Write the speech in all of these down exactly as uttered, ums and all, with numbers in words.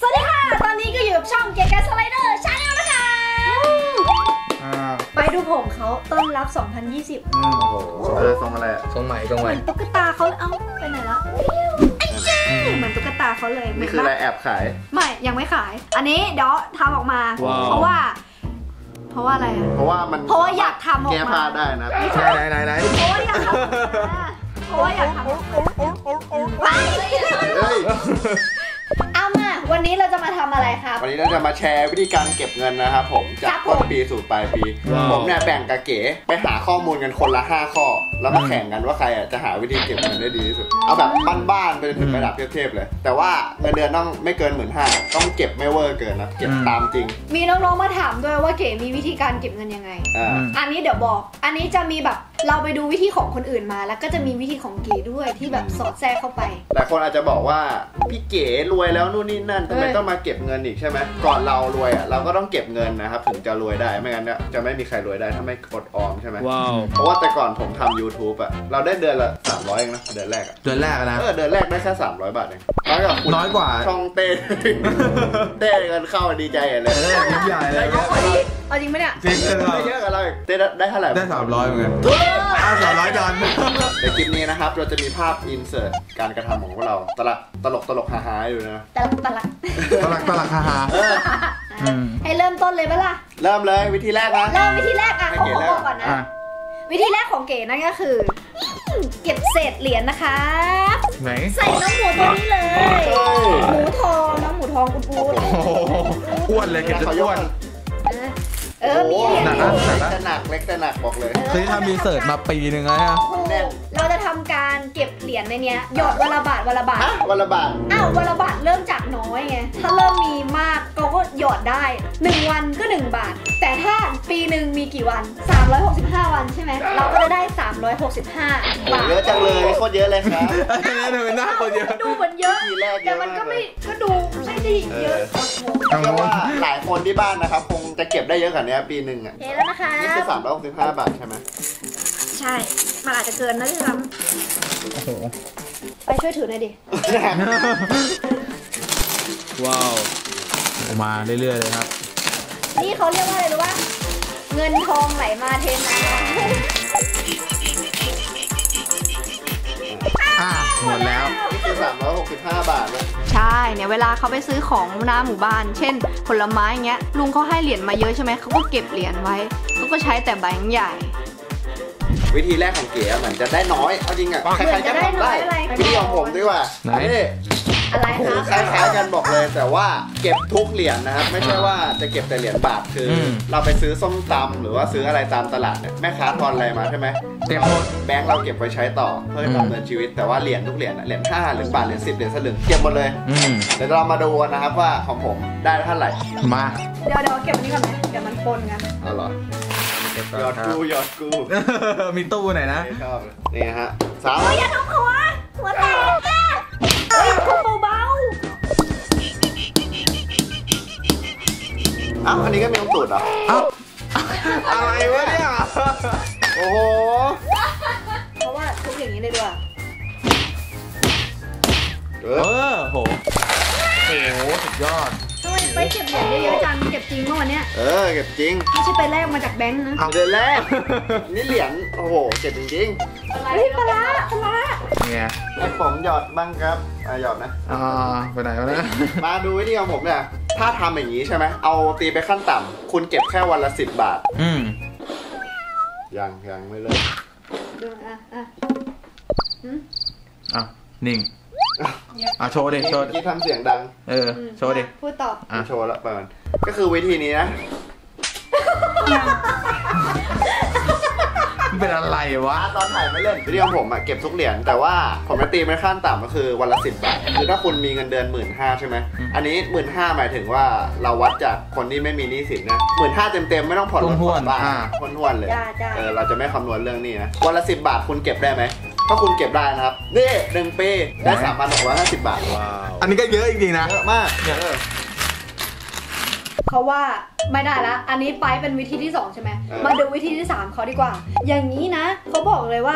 สวัสดีค่ะตอนนี้ก็อยู่กับช่องเกียร์การสไลเดอร์ชาแนลนะคะไปดูผมเขาต้อนรับสองพันยี่สิบอืมโอ้โหอะไรทรงอะไรอะทรงใหม่ทรงใหเหม่มือนตุ๊กตาเขาเอ้าไปไหนแล้วไอ้เจ้เหมือนตุ๊กตาเขาเลยนี่คืออะไรแอบขายไม่ยังไม่ขายอันนี้เดี๋ยวทำออกมาเพราะว่าเพราะว่าอะไรอะเพราะว่ามันเพราะว่าอยากทำออกมาแก้ผ้าได้นะไหนไหนไหนเพราะว่าอยากทำออกมาเพราะว่าอยากทำออกมาเอามาวันนี้เราจะมาทำอะไรครับวันนี้เราจะมาแชร์วิธีการเก็บเงินนะครับผมจากต้นปีสู่ปลายปีผมเนี่ยแบ่งกับเก๋ไปหาข้อมูลกันคนละห้าข้อแล้วมาแข่งกันว่าใครจะหาวิธีเก็บเงินได้ดีที่สุดเอาแบบบ้านๆไปจนถึงระดับเทพๆเลยแต่ว่าเงินเดือนต้องไม่เกินหมื่นห้าต้องเก็บไม่เวอร์เกินนะเก็บตามจริงมีน้องๆมาถามด้วยว่าเก๋มีวิธีการเก็บเงินยังไงอันนี้เดี๋ยวบอกอันนี้จะมีแบบเราไปดูวิธีของคนอื่นมาแล้วก็จะมีวิธีของเก๋ด้วยที่แบบสอดแทรกเข้าไปหลายคนอาจจะบอกว่าพี่เก๋รวยแล้วนู่นนี่นั่นทำไมต้องมาเก็บเงินอีกใช่ไหมก่อนเรารวยอ่ะเราก็ต้องเก็บเงินนะครับถึงจะรวยได้ไม่งั้นเนี่ยจะไม่มีใครรวยได้ถ้าไม่อดออมใช่ไหมว้าวเพราะว่าแต่ก่อนผมทำ ยูทูบ อ่ะเราได้เดือนละสามร้อยเองนะเดือนแรกอ่ะเดือนแรกนะเออเดือนแรกได้แค่สามร้อยบาทเองน้อยกว่าน้อยกว่าช่องเต้เต้เงินเข้าดีใจเลยเออยิ้มใหญ่เลยเอาจริงไหมเนี่ยจริงเลยได้เยอะกับเราเต้ได้เท่าไหร่ได้สามร้อยเหมือนกันอ้าวสามร้อยดอลในคลิปนี้นะครับเราจะมีภาพอินเสิร์ตการกระทำของพวกเราตลกตลกตลกฮาๆอยู่นะตลกตลกตลกตลกฮาให้เริ่มต้นเลยไหมล่ะเริ่มเลยวิธีแรกนะเริ่มวิธีแรกอ่ะขอบอกก่อนนะวิธีแรกของเก๋นั่นก็คือเก็บเศษเหรียญนะคะใส่น้องหมูตัวนี้เลยหมูทองน้องหมูทองอ้วนๆอ้วนเลยเก็บจนอ้วนเออมีเหรียญเล็กแต่หนักเล็กแต่หนักบอกเลยคือทำรีเสิร์ชมาปีหนึ่งแล้วฮะเราจะทำการเก็บเหรียญในเนี้ยหยอดวันละบาทวันละบาทวันละบาทอ้าววันละบาทเริ่มจากน้อยไงถ้าเริ่มมีมากก็ก็หยอดได้หนึ่งวันก็หนึ่งบาทแต่ถ้าปีหนึ่งมีกี่วันสามร้อยหกสิบห้าวันใช่ไหมเราก็จะได้สามร้อยหกสิบห้าบาทเยอะจังเลยโคตรเยอะเลยครับหน้าคนเยอะดูเหมือนเยอะแต่มันก็ไม่ก็ดูไม่ได้เยอะเชื่อว่าหลายคนที่บ้านนะครับคงจะเก็บได้เยอะกว่านี้ปีหนึ่งอ่ะเฮ้แล้วนะคะนี่คือสามร้อยหกสิบห้าบาทใช่ไหมใช่มันอาจจะเกินนะที่ทำไปช่วยถือหน่อยดิว้าวออกมาเรื่อยๆเลยครับนี่เขาเรียกว่าอะไรรู้ป่ะเงินทองไหลมาเทมาอ่ะหมดแล้วนี่คือสามร้อยหกสิบห้าบาทเลยใช่เนี่ยเวลาเขาไปซื้อของหน้าหมู่บ้านเช่นผลไม้เงี้ยลุงเขาให้เหรียญมาเยอะใช่ไหมเขาก็เก็บเหรียญไว้เขาก็ใช้แต่ใบใหญ่วิธีแรกของเก๋เหมือนจะได้น้อยเอาจริงอ่ะใครๆก็ทำได้วิธีของผมดีกว่าไหนอะไรคะคล้ายๆกันบอกเลยแต่ว่าเก็บทุกเหรียญนะครับไม่ใช่ว่าจะเก็บแต่เหรียญบาทคือเราไปซื้อส้มตำหรือว่าซื้ออะไรตามตลาดเนี่ยแม่ค้าทอนอะไรมาใช่ไหมเต็มหมดแบงค์เราเก็บไว้ใช้ต่อเพื่อดำเนินชีวิตแต่ว่าเหรียญทุกเหรียญเหรียญห้าเหรียญบาทเหรียญสิบเหรียญสลึงเก็บหมดเลยเดี๋ยวเรามาดูนะครับว่าของผมได้เท่าไหร่มาเดี๋ยวเดี๋ยวเก็บอันนี้ก่อนไหมเดี๋ยวมันปนกันอ๋อเหรอหยอดกูหยอดกูมีตู้ไหนนะชอบนี่ฮะสามอย่าทุบหัวหัวแตกเฮ้ยทุบเบาอ้าวอันนี้ก็มีน้ำตูดเหรออ้าวอะไรวะเนี่ยโอ้โหเพราะว่าทุบอย่างนี้เลยด้วยเออโหโอ้โหสุดยอดทำไมไปเก็บเหรียญเยอะๆจังเก็บจริงเมื่อวันเนี้ยเออเก็บจริงไม่ใช่ไปแลกมาจากแบงค์นะเดือนแรกนี่เหรียญโอ้โหเก็บจริงๆเฮ้ยปลาปลาเนี่ยให้ผมหยอดบ้างครับอ่ะหยอดนะอ่าไปไหนวะเนี่ยมาดูวิธีของผมเนี่ยถ้าทำอย่างนี้ใช่ไหมเอาตีไปขั้นต่ำคุณเก็บแค่วันละสิบบาทอืมยังยังไม่เลิกดูอ่ะอ่ะอืมอ่ะนิ่งอ่ะโชว์ดิโชว์ที่ทำเสียงดังเออโชว์ดิพูดต่ออ่ะโชว์ละประมาณก็คือวิธีนี้นะเป็นอะไรวะตอนถ่ายไม่เล่นวิธีของผมอ่ะเก็บทุกเหรียญแต่ว่าผมจะตีเป็นขั้นต่ำก็คือวันละสิบบาทคือถ้าคุณมีเงินเดือนหมื่นห้าใช่ไหมอันนี้หมื่นห้าหมายถึงว่าเราวัดจากคนที่ไม่มีหนี้สินนะหมื่นห้าเต็มเต็มไม่ต้องผ่อนรถผ่อนบ้านพ้นทวนเลยเออเราจะไม่คำนวณเรื่องนี้นะวันละสิบบาทคุณเก็บได้ไหมถ้าคุณเก็บได้นะครับนี่หนึ่งปีได้สามพันหกร้อยห้าสิบบาทว้าวอันนี้ก็เยอะจริงๆนะเยอะมากเพราะว่าไม่ได้ละอันนี้ไปเป็นวิธีที่สองใช่ไหมมาดูวิธีที่สามเขาดีกว่าอย่างนี้นะเขาบอกเลยว่า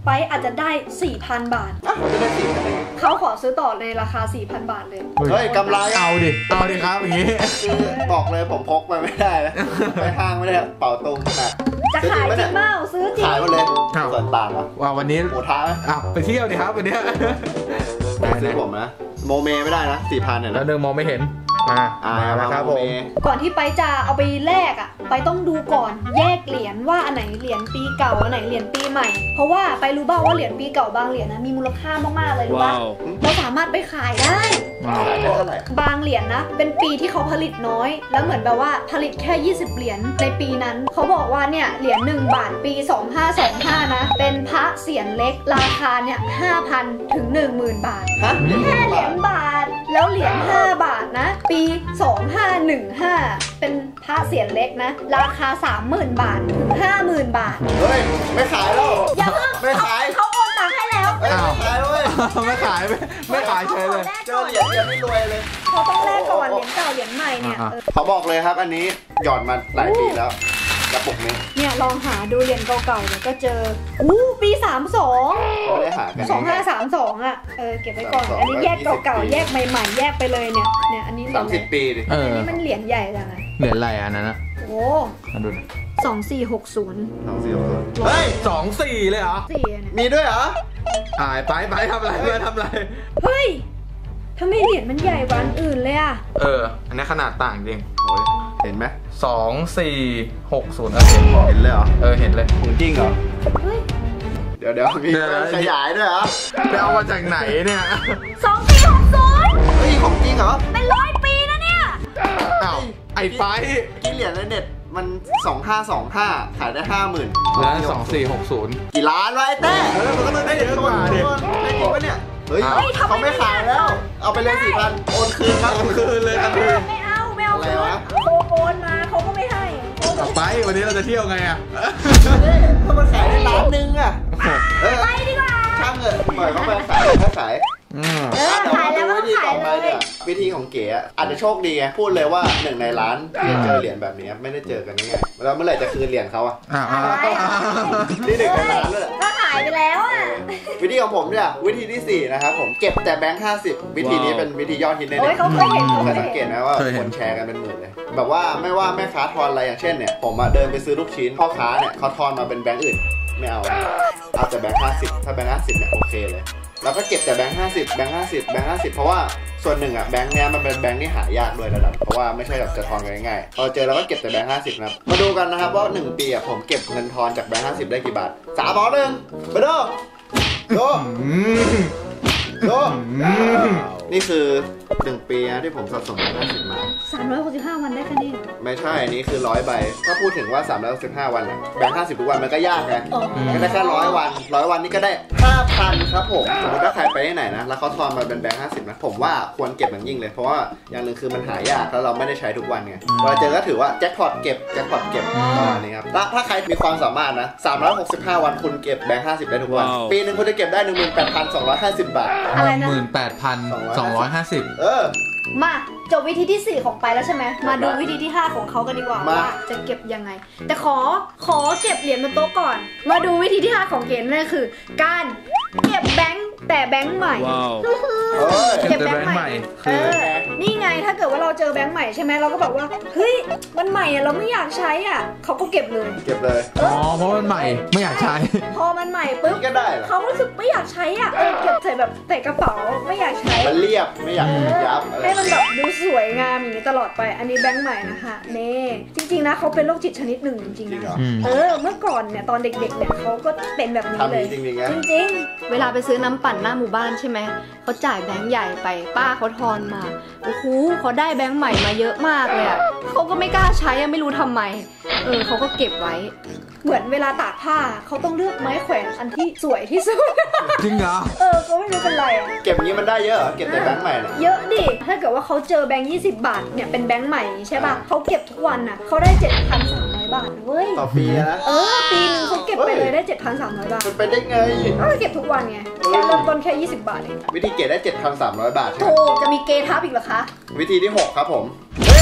ไปอาจจะได้ สี่พัน บาทอ่ะผมจะได้สี่พันเองเขาขอซื้อต่อในราคา สี่พัน บาทเลยเฮ้ยกำไรเอาดิเอาดิครับอย่างงี้คือบอกเลยผมพกไปไม่ได้นะไปห้างไม่ได้เป่าตุงขนาดจะขายจริงเปล่าซื้อจริงขายมาเลยส่วนต่างเหรอว่าวันนี้หมูท้าไหมอ้าวไปเที่ยวดิครับวันเนี้ยซื้อผมนะโมเมไม่ได้นะสี่พันเนี่ยแล้วนะเดินมองไม่เห็นอ่าอ่ามาแล้วครับผมก่อนที่ไปจะเอาไปแลกอ่ะไปต้องดูก่อนแยกเหรียญว่าอันไหนเหรียญปีเก่าอันไหนเหรียญปีใหม่เพราะว่าไปรู้บ้างว่าเหรียญปีเก่าบางเหรียญนะมีมูลค่ามากๆเลยรู้ป่ะเราสามารถไปขายได้ว้าวขายได้เท่าไหร่บางเหรียญนะเป็นปีที่เขาผลิตน้อย แล้วเหมือนแบบว่าผลิตแค่ยี่สิบเหรียญในปีนั้นเขาบอกว่าเนี่ยเหรียญหนึ่งบาทปีสองพันห้าร้อยยี่สิบห้านะเป็นพระเสียรเล็กราคาเนี่ย ห้าพัน ถึง หนึ่งหมื่น บาทฮะแค่เหรียญบาทแล้วเหรียญห้าบาทนะปีสองพันห้าร้อยสิบห้าเป็นพระเสียรเล็กนะราคา สามหมื่น บาทถึง ห้าหมื่น บาทเฮ้ยไม่ขายแล้วอย่าเพิ่งไม่ขายเขาโอนตังค์ให้แล้วเฮ้ยไม่ขายเว้ยไม่ขายไม่ไม่ขายเฉยเลยเจอเหรียญเดียวไม่รวยเลยเขาต้องแลกก่อนเหรียญเก่าเหรียญใหม่เนี่ยอ่าเออเขาบอกเลยครับอันนี้หย่อนมาหลายปีแล้วกระปุกนี้เนี่ยลองหาดูเหรียญเก่าๆเดี๋ยวก็เจออู้ปีสามสองไม่ได้หากันสองห้าสามสองอ่ะ เออเก็บไว้ก่อน อันนี้แยกเก่าๆ แยกใหม่ๆ แยกไปเลยเนี่ย เนี่ยอันนี้เหรีสาย มญสิบปีดิเออัอนนี้มันเหรียญใหญ่จังอะเหรียญอะไรอันนั้นนะโอ้มาดูหน่อยสองสี่หกศูนย์สองสี่หกศูนย์เฮ้ยสองสี่เลยเหรอสี่เนี่ยมีด้วยเหรออ่าไปไปทำอะไรไปทำอะไรเฮ้ยทำไมเหรียญมันใหญ่กว่าอันอื่นเลยอ่ะเออ อันนี้ขนาดต่างจริงโอ้ยเห็นไหมสองสี่หกศูนย์เออเห็นเห็นเลยเหรอเออเห็นเลยของจริงเหรอเฮ้ยเดี๋ยวเดี๋ยวมีเดี๋ยวขยายด้วยเหรอไปเอามาจากไหนเนี่ยสองสี่หกศูนย์เฮ้ยของจริงเหรอเป็นร้อยปีนะเนี่ยอ้าวไอ้ไปกี่เหรียญในเน็ตมันสองห้าสองห้าขายได้ห้าหมื่นแล้วสองสี่หกศูนย์กี่ล้านวะไอ้เต้เออมันก็ต้องได้เยอะกว่าดิได้จริงปะเนี่ยเฮ้ยเฮ้ยเขาไม่ขายแล้ว เอาไปเลยสี่พันโอนคืนครับเอาคืนเลยทันทีไม่เอา ไม่เอาอะไรคืนวะโคโอนมาเขาก็ไม่ให้โคต่อไปวันนี้เราจะเที่ยวไงอ่ะเฮ้ยถ้ามันขายได้ล้านหนึงอะเออไปดีกว่าช่างเถอะปล่อยเขาไปขายเขาขายอืมเออแต่ขายแล้วก็วิธีขาต่ยอไปเลเนี่ย ยวิธีของเก๋อะอาจจะโชคดีไงพูดเลยว่าหนึ่งในล้านที่จะเจอเหรียญแบบนี้ไม่ได้เจอกันง่ายๆแล้วเมื่อไหร่จะคืนเหรียญเขาอะอ่าอะไรอะที่หนึ่งในล้านเลยก็ขายไปแล้วอ่ะวิธีของผมเนี่ยวิธีที่สี่นะครับผมเก็บแต่แบงค์ห้าสิบวิธีนี้เป็นวิธียอดฮิตในโอ้เน็ยตเขาเคยเห็นเขาเคเคยยสังเกเห็ตนไหมว่าคนแชร์กันเป็นหมื่นเลยแบบว่าไม่ว่าแม่ค้าทอนอะไรอย่างเช่นเนี่ยผมอะเดินไปซื้อลูกชิ้นพ่อค้าเนี่ยเขาทอนมาเป็นแบงค์อื่นไม่เอาเอาแต่แบงค์ห้าสิบถ้าแบงค์ห้าสิบเนี่ยโอเคเลยแล้วก็เก็บแต่แบงค์ห้าสิบแบงค์ห้าสิบแบงค์ห้าสิบเพราะว่าส่วนหนึ่งอะแบงค์เนี้ยมันเป็นแบงค์ที่หายากด้วยระดับเพราะว่าไม่ใช่แบบจะทอนกันง่ายๆพอเจอเราก็เก็บแต่แบงค์ห้าสิบนะครับมาดูกันนะครับว่าหนึ่งปีอะผมเก็บเงินทอนจากแบงค์ห้าสิบได้กี่บาทสามร้อยหนึ่งไปดูดูอืมดูนี่คือหนึ่งปีนะที่ผมสะสมแบงค์ห้าสิบมาสามร้อยหกสิบห้าวันได้คะแนนไม่ใช่อันนี้คือร้อยใบถ้าพูดถึงว่าสามร้อยหกสิบห้าวันอะแบงค์ห้าสิบทุกวันมันก็ยากไงอ๋อก็ได้แค่ร้อยวันร้อยวันนี่ก็ได้ห้าพันครับผมสมมติถ้าใครไปที่ไหนนะแล้วเขาทอนมาเป็นแบงค์ห้าสิบนะผมว่าควรเก็บอย่างยิ่งเลยเพราะว่าอย่างหนึ่งคือมันหายากแล้วเราไม่ได้ใช้ทุกวันไงเวลาเจอก็ถือว่าแจ็คพอตเก็บแจ็คพอตเก็บประมาณนี้ครับแล้วถ้าใครมีความสามารถนะสามร้อยหกสิบห้าวันคุณเก็บแบงค์ห้าสิบได้ทุกวันปีหนึ่งคุณจะเก็บได้ หนึ่งหมื่นแปดพันสองร้อยห้าสิบ บาทอะไรนะหมื่นแปดพันสองร้อยห้าสิบเออมาจบวิธีที่สี่ของไปแล้วใช่ไหมมาดูวิธีที่ห้าของเขากันดีกว่ามาว่าจะเก็บยังไง แต่ขอขอเก็บเหรียญบนโต๊ะก่อน มาดูวิธีที่ห้าของเกณฑ์นั่นคือ การเก็บแบงค์แต่แบงค์ใหม่เอ้ยเก็บแบงค์ใหม่เออนี่ไงถ้าเกิดว่าเราเจอแบงค์ใหม่ใช่ไหมเราก็บอกว่าเฮ้ยมันใหม่อะเราไม่อยากใช้อ่ะเขาก็เก็บเลยเก็บเลยอ๋อเพราะมันใหม่ไม่อยากใช้พอมันใหม่ปุ๊บนี่ก็ได้เหรอเขารู้สึกไม่อยากใช้อ่ะเออเก็บใส่แบบใส่กระเป๋าไม่อยากใช้มันเรียบไม่อยากยับอะไรให้มันแบบดูสวยงามอย่างนี้ตลอดไป อันนี้แบงค์ใหม่นะคะเน่จริงๆนะเขาเป็นโรคจิตชนิดหนึ่งจริงจริๆงนะเหรออืมเออเมื่อก่อนเนี่ยตอนเด็กๆเนี่ยเขาก็เป็นแบบนี้ทำเลยจริงจริงๆนะจริงๆ เวลาไปซื้อน้ำปั่นหน้าหมู่บ้านใช่ไหมเขาจ่ายแบงค์ใหญ่ไปป้าเขาทอนมาโอ้โหเขาได้แบงค์ใหม่มาเยอะมากเลยอ่ะเขาก็ไม่กล้าใช้อะไม่รู้ทำไมเออเขาก็เก็บไว้ เหมือนเวลาตากผ้าเขาต้องเลือกไม้แขวนอันที่สวยที่สุดจริงเหรอเออเขาไม่รู้เป็นไรอ่ะเก็บอย่างนี้มันได้เยอะเหรอเก็บแต่แบงค์ใหม่เนี่ยเยอะดิ ถ้าเกิดว่าเขาเจอแบงค์ยี่สิบบาทเนี่ยเป็นแบงค์ใหม่ใช่ป่ะเขาเก็บทุกวันน่ะเขาได้ เจ็ดพันสามร้อย บาทเว้ยต่อปีนะเออปีนึงเขาเก็บไปเลยได้ เจ็ดพันสามร้อย บาทมันเป็นได้ไงก็เก็บทุกวันไงแค่เริ่มต้นแค่ยี่สิบบาทเองวิธีเก็บได้ เจ็ดพันสามร้อย บาทใช่ไหมโธ่จะมีเกทับอีกเหรอคะวิธีที่หกครับผมเฮ้ย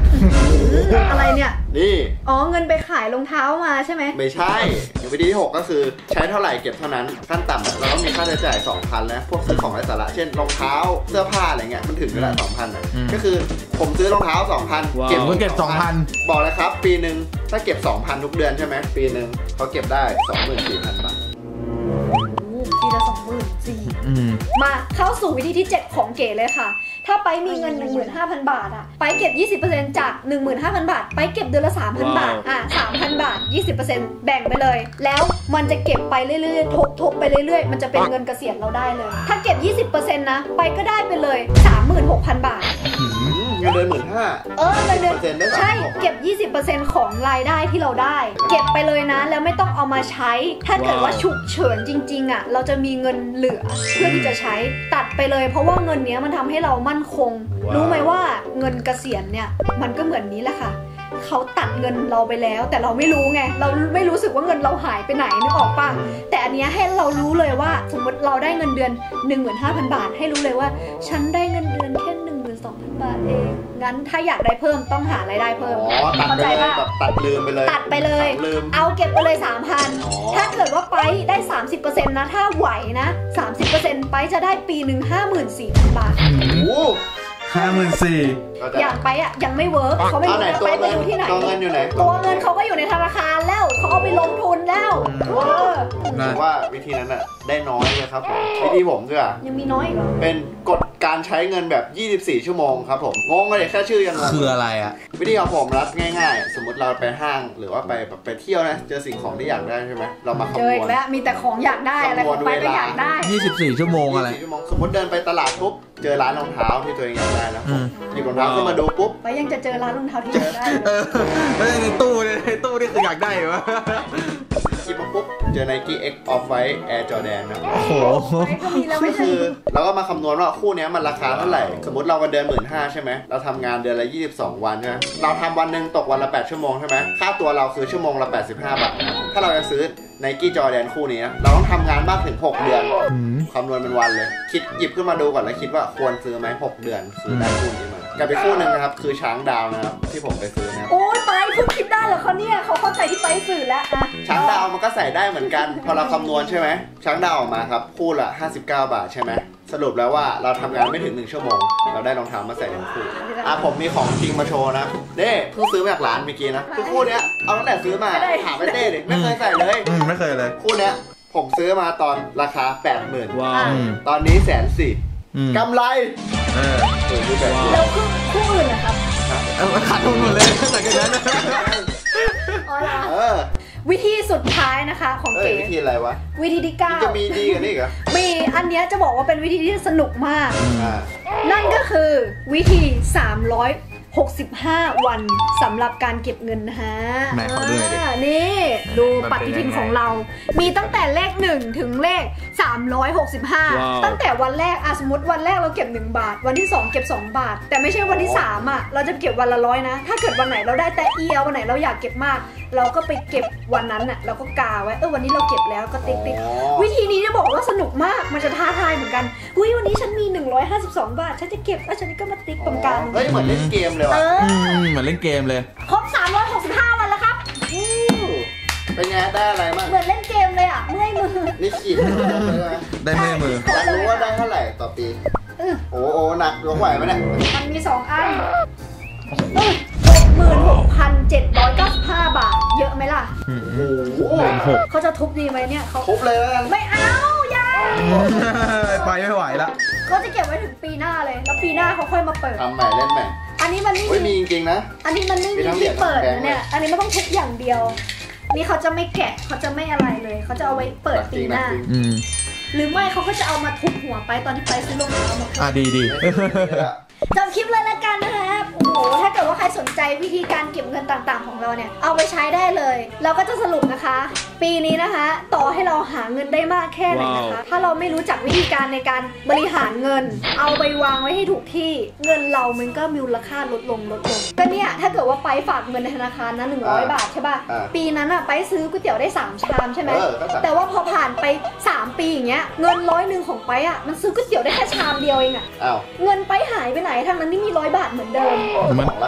อะไรเนี่ยนี่อ๋อเงินไปขายรองเท้ามาใช่ไหมไม่ใช่วิธีที่หกก็คือใช้เท่าไหร่เก็บเท่านั้นขั้นต่ำเราต้องมีค่าใช้จ่าย สองพัน แล้วพวกซื้อของไร้สาระเช่นรองเท้าเสื้อผ้าอะไรเงี้ยมันถึงระดับ สองพัน อ่ะก็คือผมซื้อรองเท้า สองพันเก็บเงินเก็บสองพันบอกเลยครับปีหนึ่งถ้าเก็บ สองพัน ทุกเดือนใช่ไหมปีหนึ่งเขาเก็บได้ สองหมื่นสี่พัน บาทปีละสองหมื่นสี่มาเข้าสู่วิธีที่เจ็ดของเก๋เลยค่ะถ้าไปมีเงิน หนึ่งหมื่นห้าพัน บาทอะไปเก็บ ยี่สิบเปอร์เซ็นต์ จาก หนึ่งหมื่นห้าพัน บาทไปเก็บเดือนละ สามพัน บาทอ่ะ สามพัน บาท ยี่สิบเปอร์เซ็นต์ แบ่งไปเลยแล้วมันจะเก็บไปเรื่อยๆทบๆไปเรื่อยๆมันจะเป็นเงินเกษียณเราได้เลยถ้าเก็บ ยี่สิบเปอร์เซ็นต์ นะไปก็ได้ไปเลย สามหมื่นหกพัน บาทเงินเดือนหมื่นห้าเออเงินเดือนใช่เก็บ ยี่สิบเปอร์เซ็นต์ ของรายได้ที่เราได้เก็บไปเลยนะแล้วไม่ต้องเอามาใช้ถ้าเกิดว่าฉุกเฉินจริงๆอ่ะเราจะมีเงินเหลือเพื่อที่จะใช้ตัดไปเลยเพราะว่าเงินนี้มันทำให้เรามั่นคงรู้ไหมว่าเงินเกษียณเนี่ยมันก็เหมือนนี้แหละค่ะเขาตัดเงินเราไปแล้วแต่เราไม่รู้ไงเราไม่รู้สึกว่าเงินเราหายไปไหนนึกออกป่ะแต่อันนี้ให้เรารู้เลยว่าสมมติเราได้เงินเดือน หนึ่งหมื่นห้าพัน บาทให้รู้เลยว่าฉันได้เงินเดือนแค่ หนึ่งหมื่นสองพัน บาทเองงั้นถ้าอยากได้เพิ่มต้องหารายได้เพิ่มอ๋อตัดไปเลยแบบตัดลืมไปเลยตัดไปเลยเอาเก็บไปเลย สามพัน ถ้าเกิดว่าไปได้ สามสิบเปอร์เซ็นต์ นะถ้าไหวนะ สามสิบเปอร์เซ็นต์ ไปจะได้ปีหนึ่ง ห้าหมื่นสี่พัน บาทห้าหมื่นสี่อยากไปอ่ะยังไม่เวิร์กเขาไม่รู้จะไปไปดูที่ไหนตัวเงินอยู่ไหนตัวเงินเขาก็อยู่ในธนาคารแล้วเขาเอาไปลงทุนแล้วผมว่าวิธีนั้นอ่ะได้น้อยเลยครับผมวิธีผมด้วยยังมีน้อยอีกเหรอเป็นกฎการใช้เงินแบบยี่สิบสี่ชั่วโมงครับผมงงเลยแค่ชื่อยังงงคืออะไรอ่ะวิธีของผมรัดง่ายๆสมมติเราไปห้างหรือว่าไปไปเที่ยวนะเจอสิ่งของที่อยากได้ใช่ไหมเรามาคำนวณเจออีกแล้วมีแต่ของอยากได้อะไรของไปก็อยากได้ยี่สิบสี่ชั่วโมงอะไรสมมติเดินไปตลาดปุ๊บเจอร้านรองเท้าที่ตัวเองอยากได้แล้วหยิบรองเท้าขึ้นมาดูปุ๊บไปยังจะเจอร้านรองเท้าที่อยากได้เออในตู้ในตู้นี่คืออยากได้เหรอหยิบมาปุ๊บเจอ Nike X Off-White Air Jordan นะโอ้โหก็คือเราก็มาคำนวณว่าคู่นี้มันราคาเท่าไหร่สมมติเรากันเดือนหมื่นห้าใช่ไหมเราทำงานเดือนละยี่สิบสองวันใช่ไหมเราทำวันหนึ่งตกวันละแปดชั่วโมงใช่ไหมค่าตัวเราคือชั่วโมงละแปดสิบห้าบาทถ้าเราจะซื้อ Nike Jordan คู่นี้เราต้องทำงานมากถึงหกเดือนคำนวณเป็นวันเลยคิดหยิบขึ้นมาดูก่อนแล้วคิดว่าควรซื้อไหมหกเดือนซื้อได้คู่นี้มากับไปคู่หนึ่งนะครับคือช้างดาวนะครับที่ผมไปซื้อนะโอ้ยไปเพิ่งคิดได้เหรอเขาเนี่ยเขาเข้าใจที่ไปสื่อแล้วอะช้างดาวมันก็ใส่ได้เหมือนกันพอเราคำนวณใช่ไหมช้างดาวออกมาครับคู่ละห้าสิบเก้าบาทใช่ไหมสรุปแล้วว่าเราทำงานไม่ถึงหนึ่งชั่วโมงเราได้รองเท้ามาใส่ทั้งคู่อ่ะผมมีของจริงมาโชว์นะเด้เพิ่งซื้อมาจากร้านเมื่อกี้นะคือคู่เนี้ยเอาตั้งแต่ซื้อมาถามไปเต้ดิไม่เคยใส่เลยไม่เคยเลยคู่เนี้ยผมซื้อมาตอนราคา แปดหมื่น ตอนนี้แสนสี่กำไรเออแล้วคู่คู่อื่นนะครับขาดทุนหมดเลยหลังจากนั้นเออวิธีสุดท้ายนะคะของเก๋วิธีอะไรวะวิธีที่เก้าจะมีดีกันนี่เหรอมีอันเนี้ยจะบอกว่าเป็นวิธีที่สนุกมากนั่นก็คือวิธีสามร้อยหกสิบห้าวันสำหรับการเก็บเงินนะฮะนี่ดูปฏิทินของเรามีตั้งแต่เลขหนึ่งถึงเลขสามร้อยหกสิบห้าตั้งแต่วันแรกอ่ะสมมติวันแรกเราเก็บหนึ่งบาทวันที่สองเก็บสองบาทแต่ไม่ใช่วันที่สามอ่ะเราจะเก็บวันละร้อยนะถ้าเกิดวันไหนเราได้แต่เอียววันไหนเราอยากเก็บมากเราก็ไปเก็บวันนั้นอ่ะเราก็กาไว้เออวันนี้เราเก็บแล้วก็ติ๊กติ๊กวิธีนี้จะบอกว่าสนุกมากมันจะท้าทายเหมือนกันอุ้ยวันนี้ฉันมีหนึ่งร้อยห้าสิบสองบาทฉันจะเก็บแล้วฉันก็มาติ๊กตรงกลางเฮ้ยเหมือนเล่นเกมเลยว่ะเหมือนเล่นเกมเลยครบสามร้อยหกสิบห้าวันแล้วครับเป็นไงได้อะไรบ้างเหมือนเล่นเกมเลยอ่ะเมื่อยมือนี่ขีดได้เมื่อยมืออยากรู้ว่าได้เท่าไหร่ต่อปีโอ้โหหนักยกไหวไหมเนี่ยมันมีสองอันหกหมื่นหกพันเจ็ดร้อยเก้าสิบห้าบาทเยอะไหมล่ะโอ้โหเขาจะทุบดีไหมเนี่ยเขาทุบเลยไม่เอาอย่าไปไม่ไหวละเขาจะเก็บไว้ถึงปีหน้าเลยแล้วปีหน้าเขาค่อยมาเปิดทำใหม่เล่นใหม่อันนี้มันไม่มีจริงๆนะอันนี้มันไม่มีที่เปิดนะเนี่ยอันนี้มันต้องทุบอย่างเดียวนี่เขาจะไม่แกะเขาจะไม่อะไรเลยเขาจะเอาไว้เปิดปีหน้าหรือไม่เขาก็จะเอามาทุบหัวไปตอนที่ไปซื้อรองเท้ามาอ่ะดีดีจำคลิปเลยละกันนะคะโอ้โหถ้าเกิดว่าใครสนใจวิธีการเก็บเงินต่างๆของเราเนี่ยเอาไปใช้ได้เลยเราก็จะสรุปนะคะปีนี้นะคะต่อให้เราหาเงินได้มากแค่ไหนนะคะถ้าเราไม่รู้จักวิธีการในการบริหารเงินเอาไปวางไว้ให้ถูกที่เงินเรามันก็มีมูลค่าลดลงลดลงก็เนี่ยถ้าเกิดว่าไปฝากเงินในธนาคารนะหนึ่งร้อยบาทใช่ป่ะปีนั้นอะไปซื้อก๋วยเตี๋ยวได้สามชามใช่ไหมแต่ว่าพอผ่านไปสามปีอย่างเงี้ยเงินร้อยหนึ่งของไปอะมันซื้อก๋วยเตี๋ยวได้แค่ชามเดียวเองอะเงินไปหายไปไหนทั้งนั้นนี่มีร้อยบาทเหมือนเดิมเหมือนเหมือนของ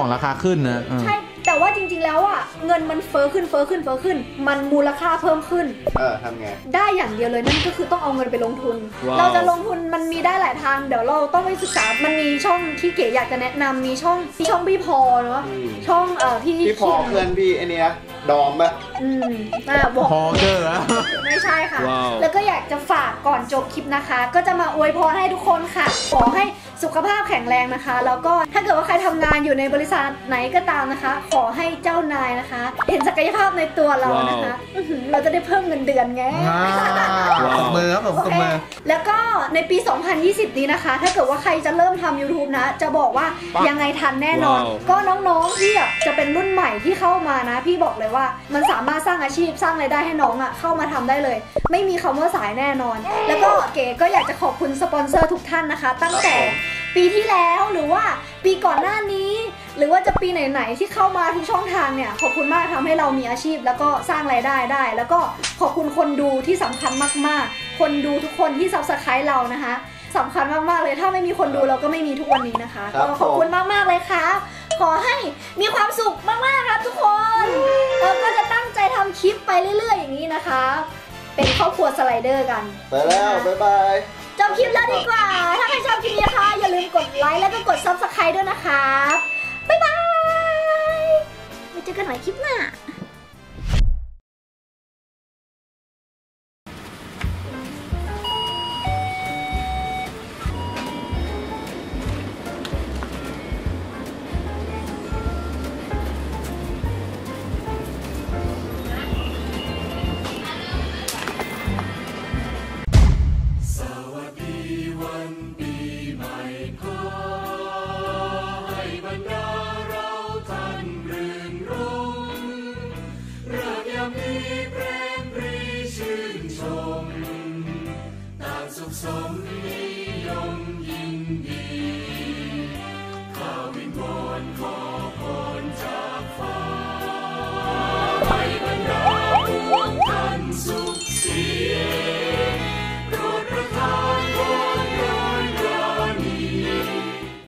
ของราคาขึ้นนะเออใช่แต่ว่าจริงๆแล้วอ่ะเงินมันเฟ้อขึ้นเฟ้อขึ้นเฟ้อขึ้น มันมูลค่าเพิ่มขึ้นเออทำไงได้อย่างเดียวเลยนั่นก็คือต้องเอาเงินไปลงทุนว้าวเราจะลงทุนมันมีได้หลายทางเดี๋ยวเราต้องไปศึกษา มันมีช่องที่เก๋อยากจะแนะนำมีช่องมีช่องพี่พอเนาะอืมช่องเอ่อพี่พี่พอเพื่อนพี่ไอเนี้ยดอมปะอืมอ่าบอกพอเกอร์อะไม่ใช่ค่ะว้าวแล้วก็อยากจะฝากก่อนจบคลิปนะคะ ก็จะมาอวยพรให้ทุกคนค่ะ ขอให้สุขภาพแข็งแรงนะคะ แล้วก็ถ้าเกิดว่าใครทำงานอยู่ในบริษัทไหนก็ตามนะคะ ขอให้เจ้านายนะคะ เห็นศักยภาพในตัวเรานะคะอื้อหือเราจะได้เพิ่มเงินเดือนไงว้าวตบมือครับผมตบมือแล้วก็ในปี สองพันยี่สิบ นี้นะคะ ถ้าเกิดว่าใครจะเริ่มทำ YouTube นะ จะบอกว่ายังไงทันแน่นอนว้าวก็น้องๆที่แบบจะเป็นรุ่นใหม่ที่เข้ามานะ พี่บอกเลยว่ามันสามารถสร้างอาชีพสร้างรายได้ให้น้องอะ่ะเข้ามาทำได้เลย ไม่มีคำว่าสายแน่นอน แล้วก็เก๋ก็อยากจะขอบคุณสปอนเซอร์ทุกท่านนะคะ ตั้งแต่ปีที่แล้วหรือว่าปีก่อนหน้านี้ หรือว่าจะปีไหนๆที่เข้ามาทุกช่องทางเนี่ยขอบคุณมากทำให้เรามีอาชีพ แล้วก็สร้างรายได้ได้ แล้วก็ขอบคุณคนดูที่สำคัญมากๆ คนดูทุกคนที่ซับสไครต์เรานะคะสำคัญมากๆเลยถ้าไม่มีคนดูเราก็ไม่มีทุกวันนี้นะคะครับก็ขอบคุณมากๆเลยค่ะขอให้มีความสุขมากๆครับทุกคนเราก็จะตั้งใจทำคลิปไปเรื่อยๆอย่างนี้นะคะ เป็นครอบครัวสไลเดอร์กันไปแล้วบ๊ายบายจบคลิปแล้วดีกว่า ถ้าใครชอบคลิปนี้นะคะ อย่าลืมกดไลค์แล้วก็กด ซับสไครบ์ ด้วยนะคะ บ๊ายบายไว้เจอกันใหม่คลิปหน้าไป